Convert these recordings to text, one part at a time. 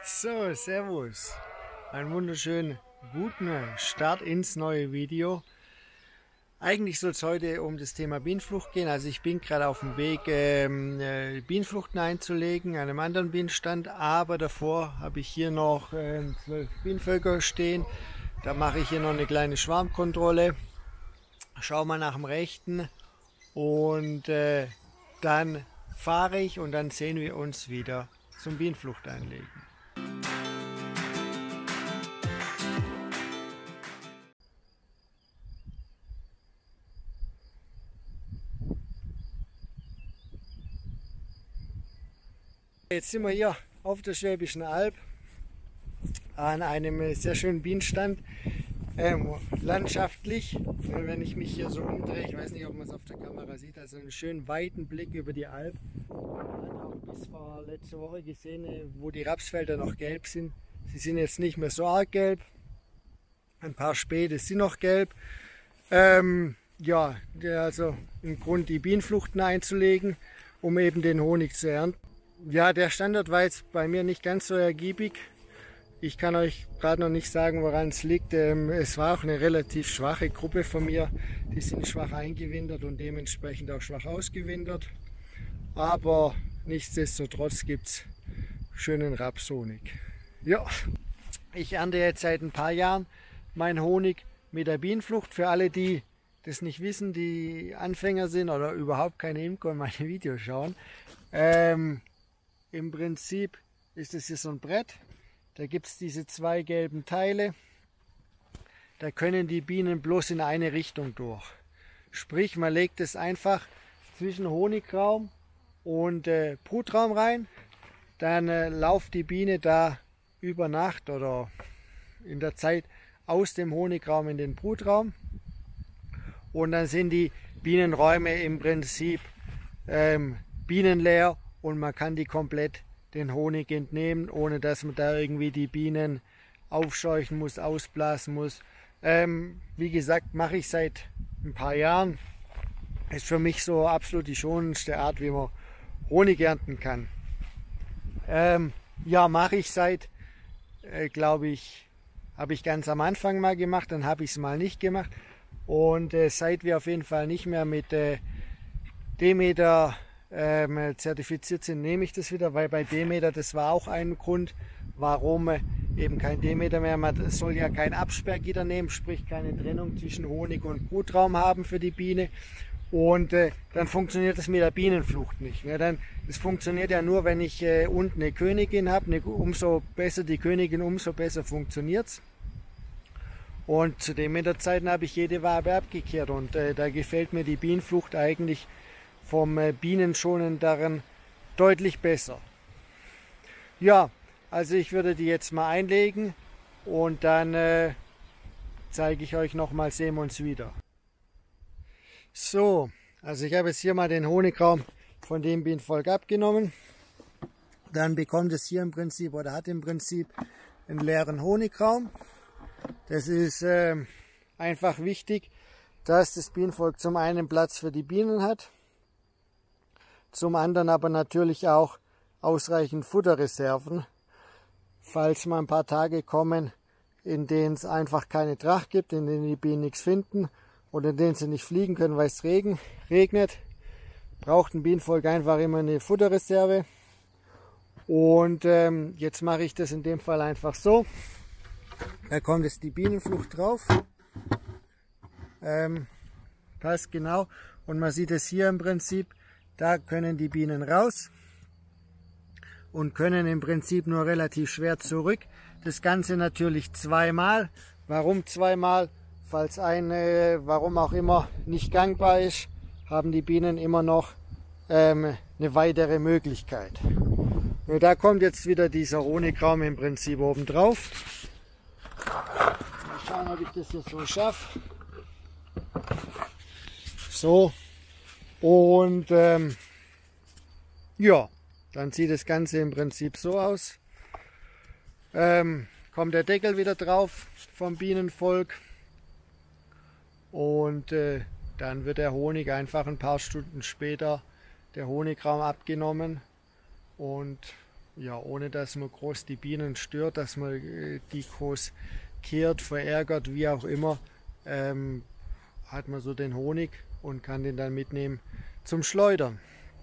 So, servus. Einen wunderschönen guten Start ins neue Video. Eigentlich soll es heute um das Thema Bienenflucht gehen. Also ich bin gerade auf dem Weg, Bienenfluchten einzulegen, an einem anderen Bienenstand. Aber davor habe ich hier noch 12 Bienenvölker stehen. Da mache ich hier noch eine kleine Schwarmkontrolle. Schau mal nach dem Rechten und dann fahre ich und dann sehen wir uns wieder zum Bienenflucht einlegen. Jetzt sind wir hier auf der Schwäbischen Alb an einem sehr schönen Bienenstand. Landschaftlich, wenn ich mich hier so umdrehe, ich weiß nicht, ob man es auf der Kamera sieht, also einen schönen weiten Blick über die Alb. Man hat auch bis vor letzte Woche gesehen, wo die Rapsfelder noch gelb sind. Sie sind jetzt nicht mehr so arg gelb. Ein paar Späte sind noch gelb. Ja, also im Grund die Bienenfluchten einzulegen, um eben den Honig zu ernten. Ja, der Standort war jetzt bei mir nicht ganz so ergiebig. Ich kann euch gerade noch nicht sagen, woran es liegt. Es war auch eine relativ schwache Gruppe von mir. Die sind schwach eingewintert und dementsprechend auch schwach ausgewintert. Aber nichtsdestotrotz gibt es schönen Rapshonig. Ja, ich ernte jetzt seit ein paar Jahren meinen Honig mit der Bienenflucht. Für alle, die das nicht wissen, die Anfänger sind oder überhaupt keine Imker und meine Videos schauen. Im Prinzip ist es hier so ein Brett. Da gibt es diese zwei gelben Teile. Da können die Bienen bloß in eine Richtung durch. Sprich, man legt es einfach zwischen Honigraum und Brutraum rein. Dann lauft die Biene da über Nacht oder in der Zeit aus dem Honigraum in den Brutraum. Und dann sind die Bienenräume im Prinzip bienenleer und man kann die komplett den Honig entnehmen, ohne dass man da irgendwie die Bienen aufscheuchen muss, ausblasen muss. Wie gesagt, mache ich seit ein paar Jahren. Ist für mich so absolut die schonendste Art, wie man Honig ernten kann. Ja, mache ich seit, glaube ich, habe ich ganz am Anfang mal gemacht, dann habe ich es mal nicht gemacht. Und seit wir auf jeden Fall nicht mehr mit Demeter zertifiziert sind, nehme ich das wieder, weil bei Demeter, das war auch ein Grund, warum eben kein Demeter mehr, man soll ja kein Absperrgitter nehmen, sprich keine Trennung zwischen Honig und Brutraum haben für die Biene und dann funktioniert das mit der Bienenflucht nicht. Ne? Das funktioniert ja nur, wenn ich unten eine Königin habe, umso besser die Königin, umso besser funktioniert es. Und zu Demeterzeiten habe ich jede Wabe abgekehrt und da gefällt mir die Bienenflucht eigentlich vom Bienenschonenderen deutlich besser. Ja, also ich würde die jetzt mal einlegen und dann zeige ich euch nochmal, sehen wir uns wieder. So, also ich habe jetzt hier mal den Honigraum von dem Bienenvolk abgenommen. Dann bekommt es hier im Prinzip oder hat im Prinzip einen leeren Honigraum. Das ist einfach wichtig, dass das Bienenvolk zum einen Platz für die Bienen hat, zum anderen aber natürlich auch ausreichend Futterreserven, falls mal ein paar Tage kommen, in denen es einfach keine Tracht gibt, in denen die Bienen nichts finden oder in denen sie nicht fliegen können, weil es regnet, braucht ein Bienenvolk einfach immer eine Futterreserve. Und jetzt mache ich das in dem Fall einfach so. Da kommt jetzt die Bienenflucht drauf. Passt genau. Und man sieht es hier im Prinzip. Da können die Bienen raus und können im Prinzip nur relativ schwer zurück. Das Ganze natürlich zweimal. Warum zweimal? Falls eine, warum auch immer, nicht gangbar ist, haben die Bienen immer noch eine weitere Möglichkeit. Und da kommt jetzt wieder dieser Honigraum im Prinzip oben drauf. Mal schauen, ob ich das jetzt so schaffe. So. Und ja, dann sieht das Ganze im Prinzip so aus. Kommt der Deckel wieder drauf vom Bienenvolk und dann wird der Honig einfach ein paar Stunden später, der Honigraum abgenommen und ja, ohne dass man groß die Bienen stört, dass man die groß kehrt, verärgert, wie auch immer, hat man so den Honig und kann den dann mitnehmen zum Schleudern.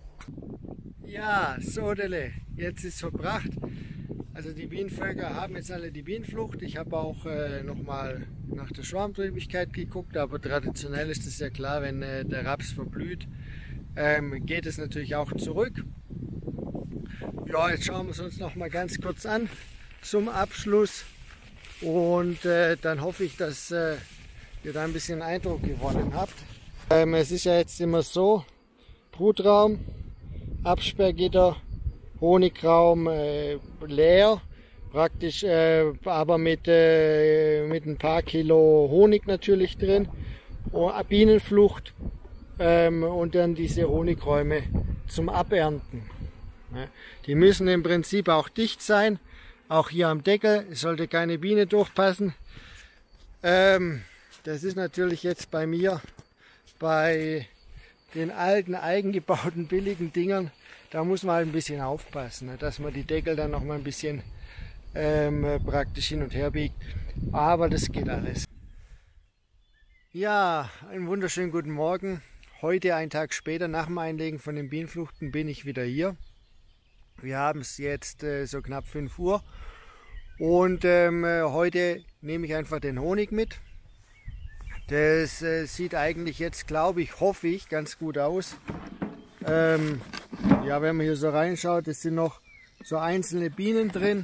Ja, Sodele, jetzt ist verbracht. Also die Bienenvölker haben jetzt alle die Bienenflucht. Ich habe auch nochmal nach der Schwarmtriebigkeit geguckt, aber traditionell ist es ja klar, wenn der Raps verblüht, geht es natürlich auch zurück. Ja, jetzt schauen wir es uns noch mal ganz kurz an zum Abschluss und dann hoffe ich, dass ihr da ein bisschen Eindruck gewonnen habt. Es ist ja jetzt immer so, Brutraum, Absperrgitter, Honigraum leer, praktisch aber mit ein paar Kilo Honig natürlich drin, Bienenflucht und dann diese Honigräume zum Abernten. Die müssen im Prinzip auch dicht sein, auch hier am Deckel, es sollte keine Biene durchpassen. Das ist natürlich jetzt bei mir, bei den alten, eigengebauten, billigen Dingern, da muss man halt ein bisschen aufpassen, dass man die Deckel dann noch mal ein bisschen praktisch hin und her biegt. Aber das geht alles. Ja, einen wunderschönen guten Morgen. Heute, einen Tag später, nach dem Einlegen von den Bienenfluchten, bin ich wieder hier. Wir haben es jetzt so knapp 5 Uhr und heute nehme ich einfach den Honig mit. Das sieht eigentlich jetzt, glaube ich, hoffe ich, ganz gut aus. Ja, wenn man hier so reinschaut, es sind noch so einzelne Bienen drin.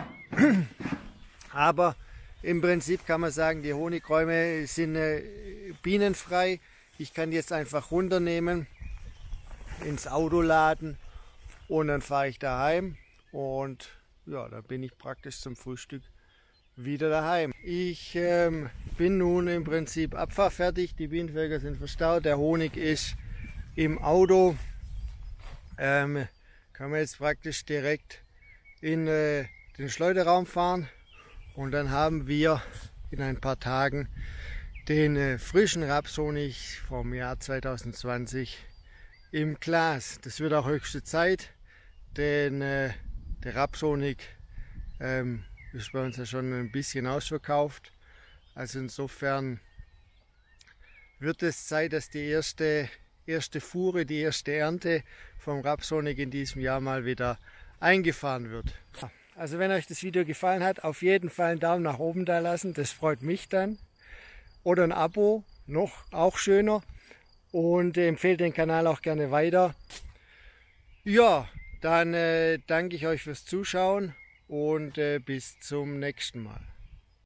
Aber im Prinzip kann man sagen, die Honigräume sind bienenfrei. Ich kann jetzt einfach runternehmen, ins Auto laden und dann fahre ich daheim. Und ja, da bin ich praktisch zum Frühstück wieder daheim. Ich bin nun im Prinzip abfahrfertig. Die Bienenvölker sind verstaut. Der Honig ist im Auto. Kann man jetzt praktisch direkt in den Schleuderraum fahren und dann haben wir in ein paar Tagen den frischen Rapshonig vom Jahr 2020 im Glas. Das wird auch höchste Zeit, denn der Rapshonig ist bei uns ja schon ein bisschen ausverkauft. Also insofern wird es Zeit, dass die erste Fuhre, die erste Ernte vom Rapshonig in diesem Jahr mal wieder eingefahren wird. Also wenn euch das Video gefallen hat, auf jeden Fall einen Daumen nach oben da lassen, das freut mich dann. Oder ein Abo, noch auch schöner. Und empfehlt den Kanal auch gerne weiter. Ja, dann danke ich euch fürs Zuschauen und bis zum nächsten Mal.